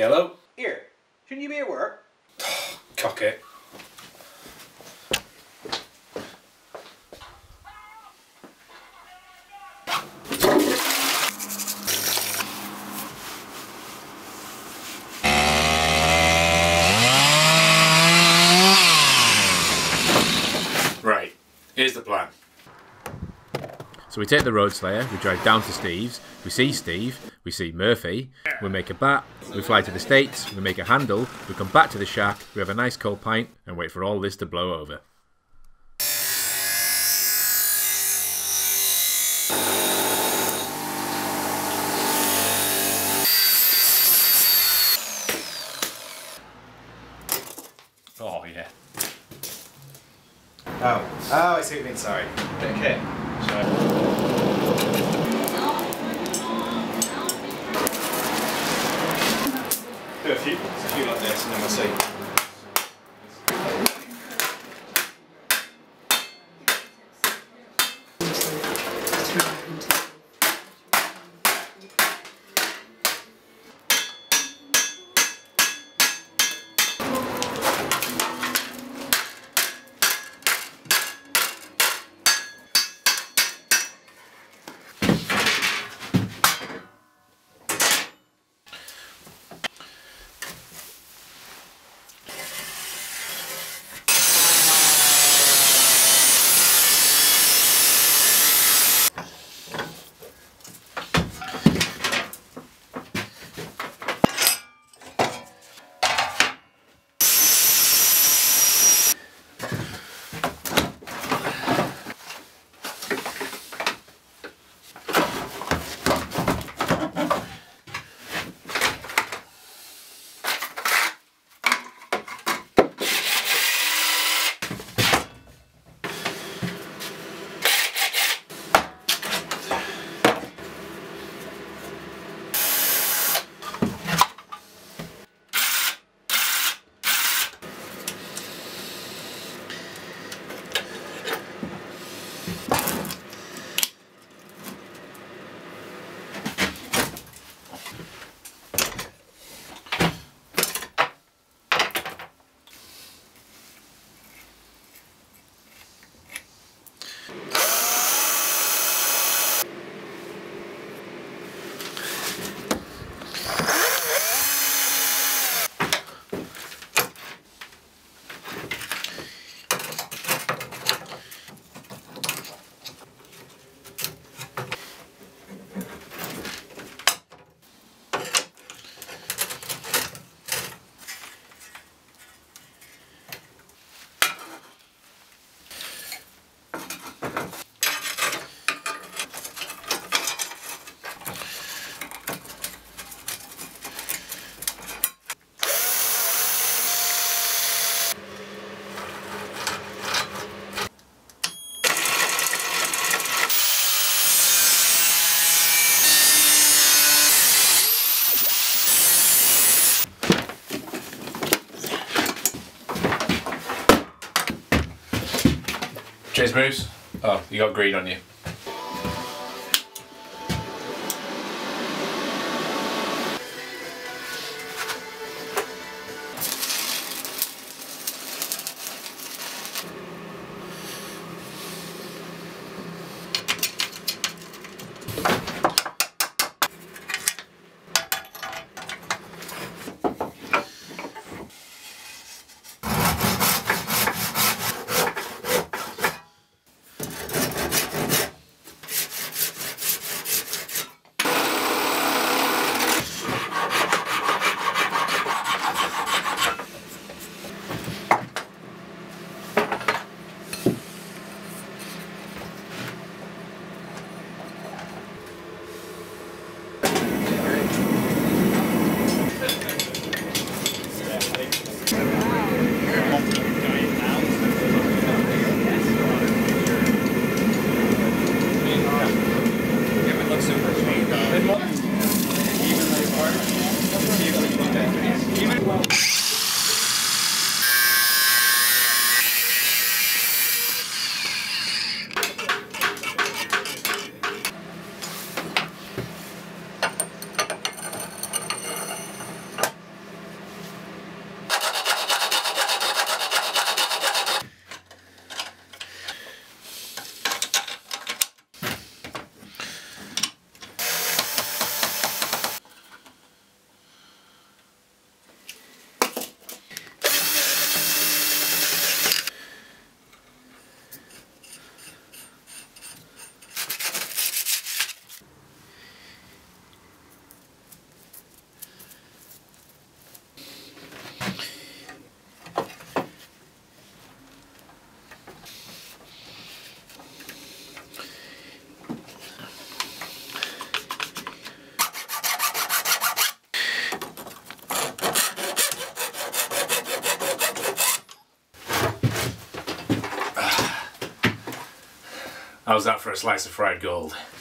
yellow. Here, shouldn't you be at work? Cock it. Right, here's the plan. So we take the road slayer, we drive down to Steve's, we see Steve, we see Murphy, we make a bat, we fly to the States, we make a handle, we come back to the shack, we have a nice cold pint, and wait for all this to blow over. Oh, yeah. Oh, I see what you mean, sorry. Okay. Do a few like this and then we'll see. Cheers, Bruce. Oh, you got green on you. How's that for a slice of fried gold?